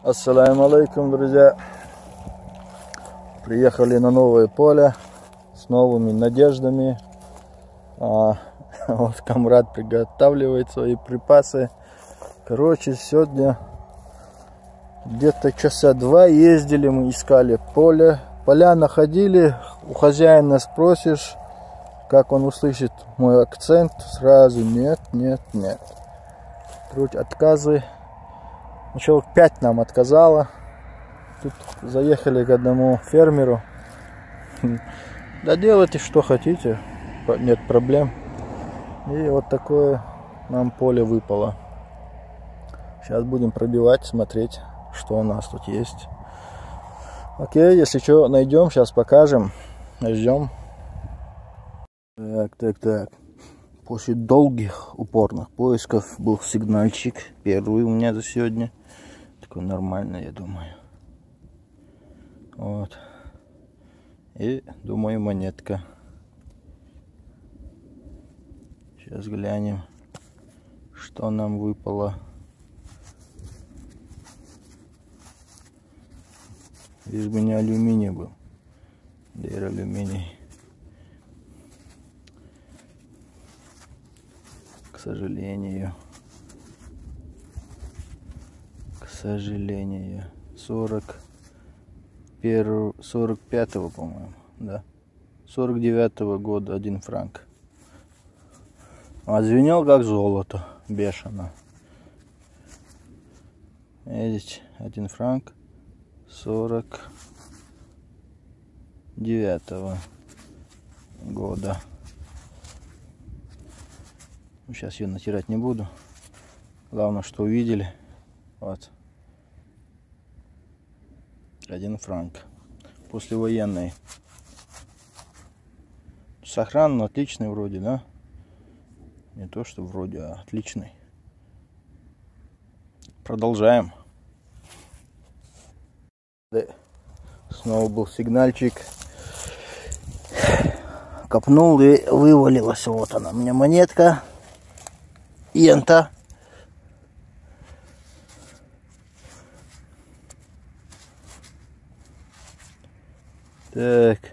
Ассаляму алейкум, друзья. Приехали на новое поле с новыми надеждами. Вот Камрад приготавливает свои припасы. Короче, сегодня где-то часа 2 ездили, мы искали поле. Поля находили, у хозяина спросишь, как он услышит мой акцент, сразу нет. Короче, отказы. Человек 5 нам отказало. Тут заехали к одному фермеру. Да делайте что хотите, нет проблем. И вот такое нам поле выпало. Сейчас будем пробивать, смотреть, что у нас тут есть. Окей, если что найдем, сейчас покажем. Ждем. Так. После долгих упорных поисков был сигнальчик. Первый у меня за сегодня. Такой нормальный, я думаю. Вот. И, думаю, монетка. Сейчас глянем, что нам выпало. Лишь бы не алюминий был. Дыр алюминий. К сожалению. 45-го, по-моему, да. 49-го года 1 франк. А звенел как золото, бешено. Видите, 1 франк 49-го года. Сейчас ее натирать не буду. Главное, что увидели. Вот. 1 франк. Послевоенный. Сохран отличный вроде, да? Не то, что вроде, а отличный. Продолжаем. Снова был сигнальчик. Копнул и вывалилась. Вот она, у меня монетка. Ента. Так.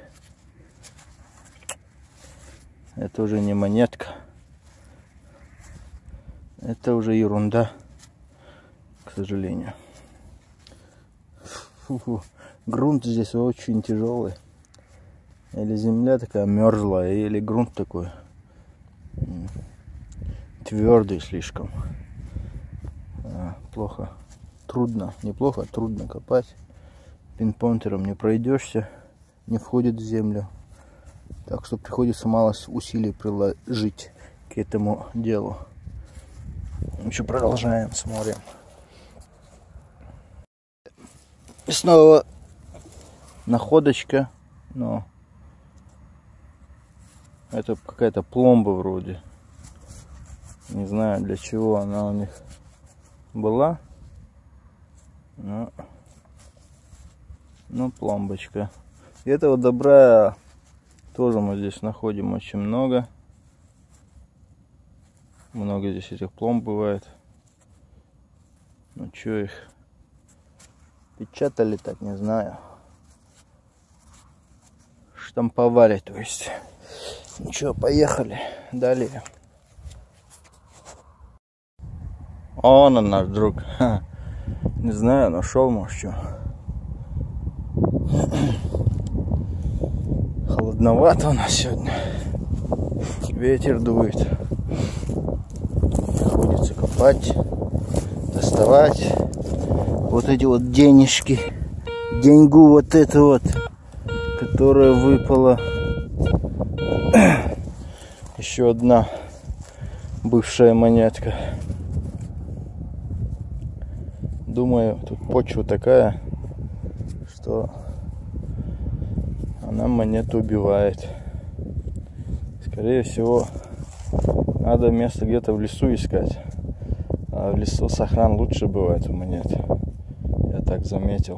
Это уже не монетка. Это уже ерунда, к сожалению. Грунт здесь очень тяжелый. Или земля такая мерзлая, или грунт такой твердый слишком. Плохо. Трудно. Неплохо, трудно копать. Пинпонтером не пройдешься. Не входит в землю. Так что приходится мало усилий приложить к этому делу. Еще продолжаем, смотрим. И снова находочка, но это какая-то пломба вроде. Не знаю, для чего она у них была. Но пломбочка. И этого добра тоже мы здесь находим очень много. Много здесь этих пломб бывает. Ну что их печатали, так не знаю. Штамповали, то есть. Ничего, поехали далее. Он наш друг. Не знаю, нашел, может, что. Холодновато у нас сегодня. Ветер дует. Приходится копать, доставать вот эти вот денежки. Деньгу вот эту вот, которая выпала. Еще одна бывшая монетка. Думаю, тут почва такая, что она монету убивает. Скорее всего, надо место где-то в лесу искать. А в лесу сохран лучше бывает у монет. Я так заметил.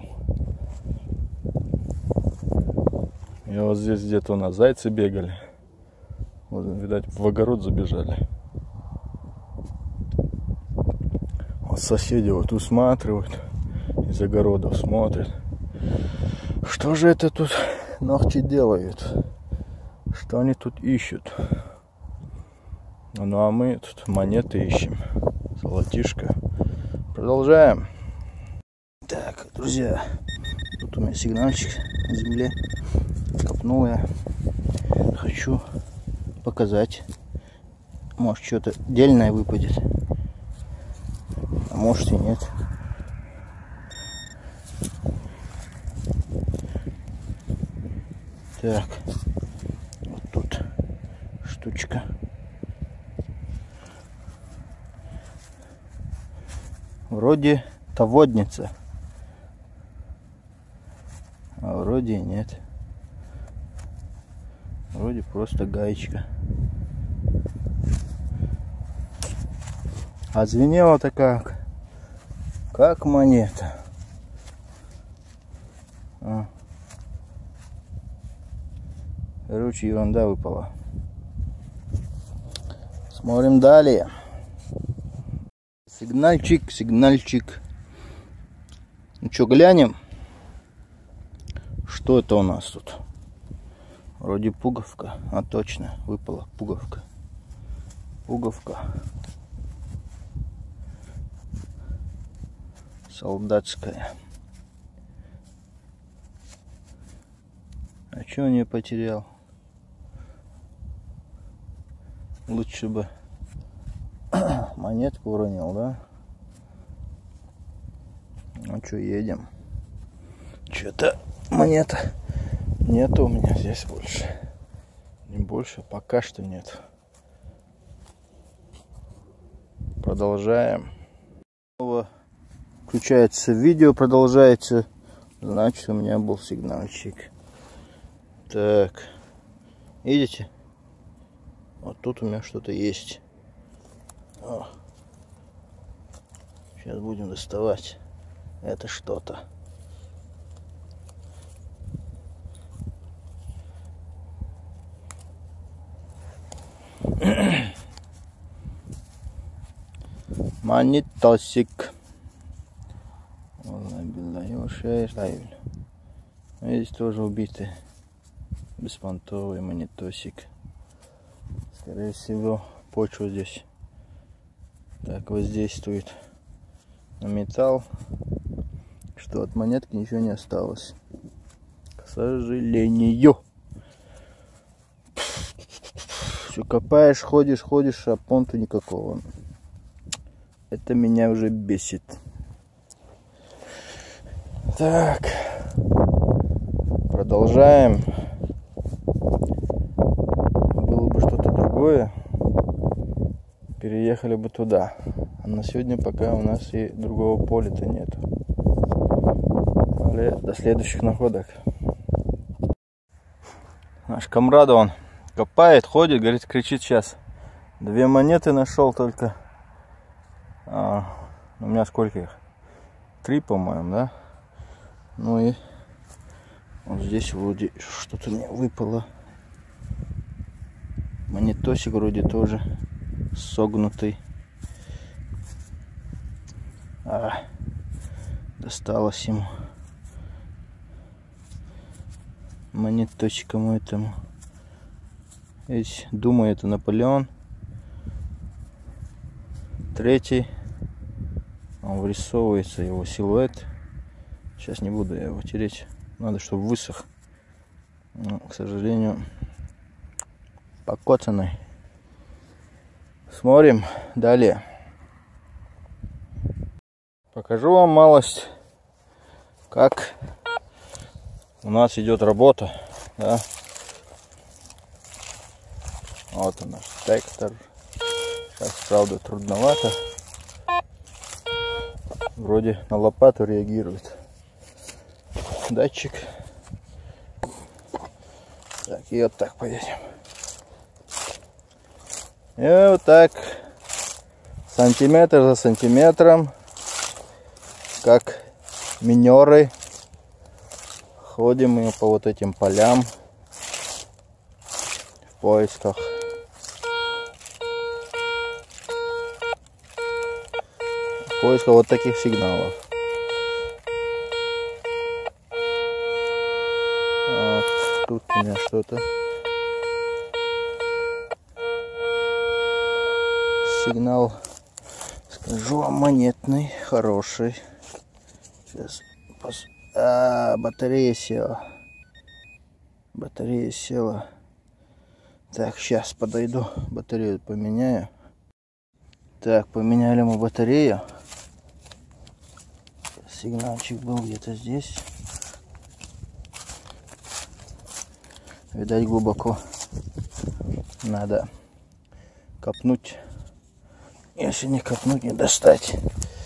И вот здесь где-то у нас зайцы бегали. Вот, видать, в огород забежали. Вот соседи вот усматривают. из огородов смотрит. Что же это тут ногти делают? Что они тут ищут? Ну а мы тут монеты ищем. Золотишко. Продолжаем. Так, друзья. Тут у меня сигнальчик на земле. Копнул я. Хочу показать. Может что-то дельное выпадет. А может и нет. Так. Вот тут штучка. Вроде таводница. А вроде и нет. Вроде просто гаечка. А звенела-то как монета. Короче, ерунда выпала. Смотрим далее. Сигнальчик, сигнальчик. Ну что, глянем? Что это у нас тут? Вроде пуговка. А точно, выпала пуговка. Пуговка. Солдатская. А что он ее потерял? Лучше бы монетку уронил, да? Ну что, едем. Что-то монета нету у меня здесь больше. Не больше, пока что нет. Продолжаем. Снова включается видео, продолжается. Значит, у меня был сигнальчик. Так. Видите? Вот тут у меня что-то есть. О. Сейчас будем доставать. Это что-то. Монетосик. Здесь тоже убитый беспонтовый монетосик. Скорее всего, почва здесь так воздействует на металл, что от монетки ничего не осталось. К сожалению. Все копаешь, ходишь, а понту никакого. Это меня уже бесит. Так. Продолжаем. Было бы что-то другое, переехали бы туда. А на сегодня пока у нас и другого поля-то нету. Але до следующих находок. Наш комрад, он копает, ходит, говорит, кричит сейчас. 2 монеты нашел только. У меня сколько их? 3, по-моему, да? Ну и вот здесь вроде что-то мне выпало. Монетосик вроде тоже согнутый. Досталось ему. Монетосикому этому. Здесь, думаю, это Наполеон. 3. Он вырисовывается, его силуэт. Сейчас не буду я его тереть. Надо, чтобы высох. Но, к сожалению, покоцанный. Смотрим далее. Покажу вам малость, как у нас идет работа. Да? Вот он наш трактор. Сейчас, правда, трудновато. Вроде на лопату реагирует датчик. Так, и вот так поедем. И вот так, сантиметр за сантиметром, как минеры, ходим мы по вот этим полям в поисках вот таких сигналов. у меня что-то. Сигнал, скажу вам, монетный, хороший. Сейчас батарея села. Батарея села. Так, сейчас подойду, батарею поменяю. Так, поменяли мы батарею. Сигнальчик был где-то здесь. Видать, глубоко. Надо копнуть. Если не копнуть, не достать.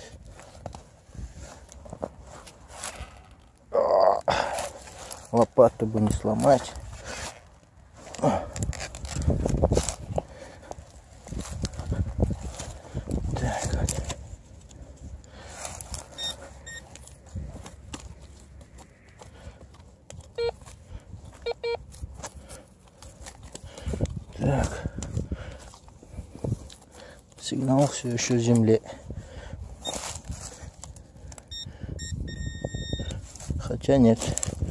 Лопату бы не сломать. Так. Сигнал все еще в земле. Хотя нет.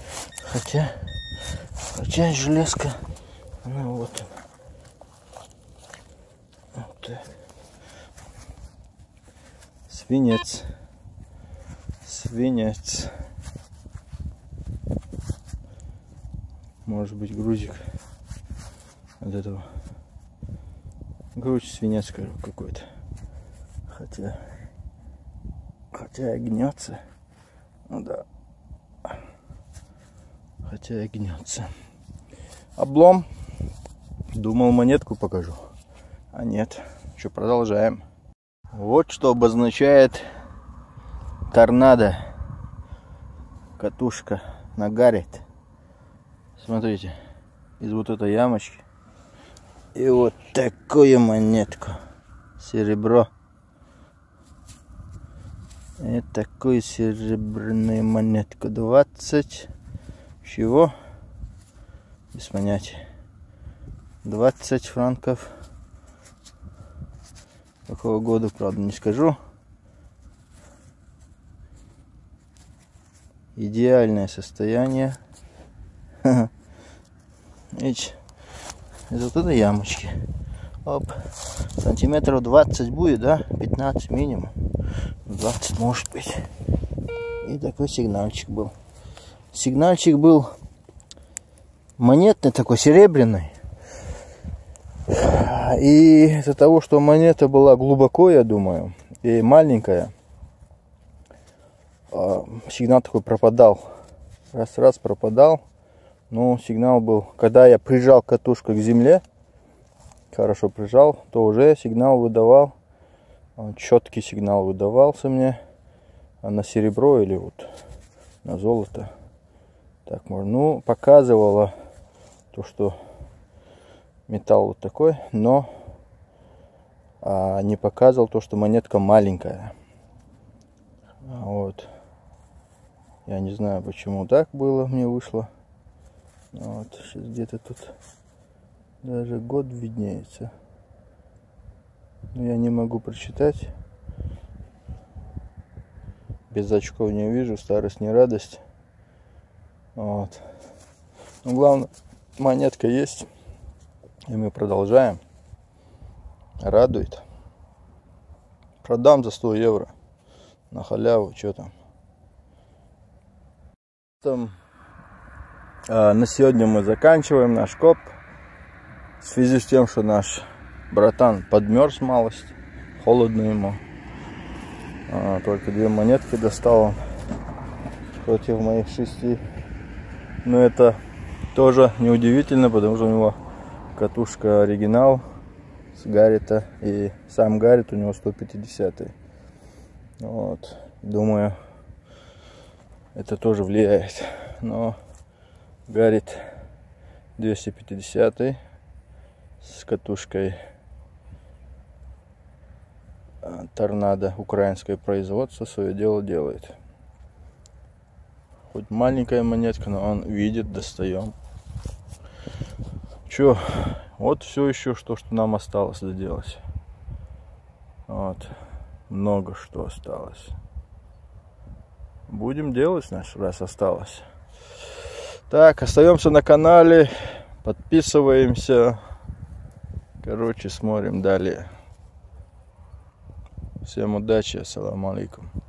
Хотя железка. Ну вот. Вот так. Свинец. Может быть, грузик от этого. Грудь, свинец какой-то. Хотя и гнется. Ну да. Хотя и гнется. Облом. Думал, монетку покажу. А нет. Еще продолжаем. Вот что обозначает торнадо. Катушка нагарит. Смотрите. Из вот этой ямочки. И вот такую монетку. Серебро. И такую серебряную монетку. 20. Чего? Без понятия. 20 франков. Какого года, правда, не скажу. Идеальное состояние. Видите? Из вот этой ямочки. Оп. Сантиметров 20 будет, да? 15 минимум. 20 может быть. И такой сигнальчик был. Сигнальчик был монетный, такой серебряный. И из-за того, что монета была глубоко, я думаю, и маленькая, сигнал такой пропадал. Раз пропадал. Но сигнал был, когда я прижал катушку к земле, хорошо прижал, то уже сигнал выдавал, четкий сигнал выдавался мне, а на серебро или вот на золото. Так можно. Ну, показывало то, что металл вот такой, но не показывал то, что монетка маленькая. Вот. Я не знаю, почему так было, мне вышло. Вот, сейчас где-то тут даже год виднеется. Но я не могу прочитать. Без очков не вижу, старость не радость. Вот. Но главное, монетка есть. И мы продолжаем. Радует. Продам за 100 евро. На халяву, что там. На сегодня мы заканчиваем наш коп. В связи с тем, что наш братан подмерз малость. Холодно ему. Только 2 монетки достал он против моих 6. Но это тоже неудивительно, потому что у него катушка оригинал с Гаррита. И сам Гаррит у него 150. Вот. Думаю, это тоже влияет. Но Гаррит 250 с катушкой торнадо, украинское производство, свое дело делает. Хоть маленькая монетка, но он видит, достаем. Чё, вот все еще что нам осталось доделать. Вот, много что осталось. Будем делать, раз осталось. Так, остаемся на канале, подписываемся. Короче, смотрим далее. Всем удачи, ассаламу алейкум.